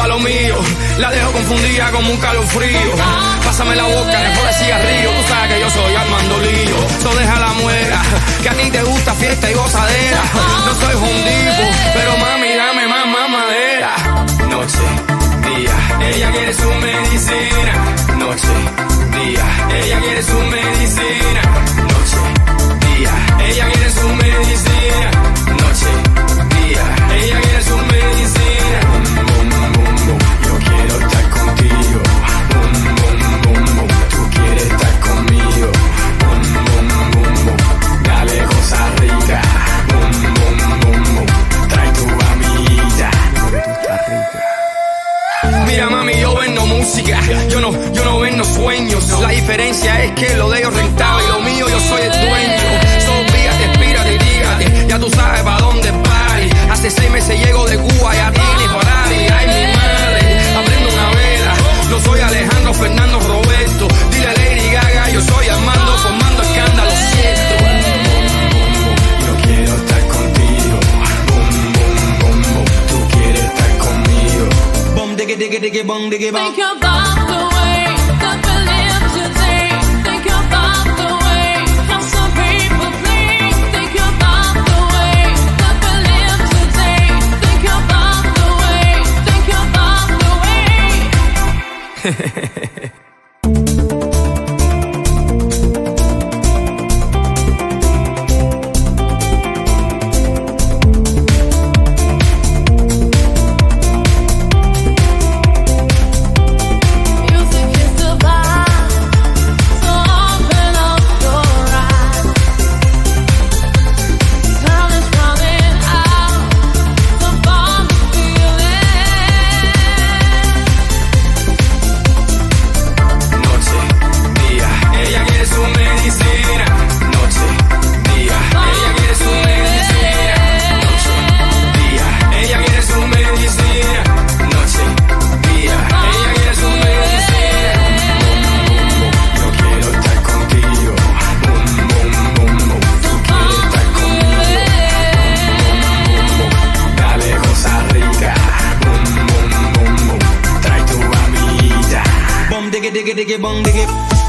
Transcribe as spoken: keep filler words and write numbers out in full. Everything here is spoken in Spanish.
pa' lo mío. La dejo confundida como un calofrío. Pásame la boca, después de cigarrillo. Tú sabes que yo soy Armando Lío. So deja la muera, que a ti te gusta fiesta y gozadera. No soy Home Depot, pero mami, dame más mamadera. Noche, día, ella quiere su medicina. Noche, día, ella quiere su medicina. Noche, día, ella quiere su medicina. Noche, día, ella quiere su medicina. Bum, bum, bum, bum, yo quiero estar contigo. Bum, bum, bum, bum, tú quieres estar conmigo. Bum, bum, bum, bum, dale cosa rica. Bum, bum, bum, bum, trae tu amiguita. Mira mami, yo vendo música, yo no, yo no vendo sueños. La diferencia es que lo de ellos rentable y lo mío yo soy el dueño. Sofíate, espírate y dígate, ya tú sabes pa' dónde party. Hace seis meses llego de Cuba y a ti ni Ferrari. Ay mi madre, aprendo una vela. No soy Alejandro Fernando Roberto. Dile a Lady Gaga, yo soy Armando formando escándalo, siento. Yo quiero estar contigo. Bum, bum, bum, bum, tú quieres estar conmigo. Bum, diggy, diggy, diggy, bum, diggy, bum. Think about the way that we live today. Think about the way how some people play. Think about the way that we live today. Think about the way, think about the way. Music is the vibe, so open up your eyes. Time is running out, so bomb the feeling. Noche, día, ella quiere su medicina. Noche, día, ella quiere su medicina. Noche, día, ella quiere su medicina. Noche, día, ella quiere su medicina. Bum, bum, bum, yo quiero estar contigo. Bum, bum, bum, bum, tú quieres estar conmigo. Bum, bum, bum, bum, dale cosa rica. Bum, bum, bum, bum, trae tu amiguita. Bum, diggy, diggy, diggy, bum, diggy.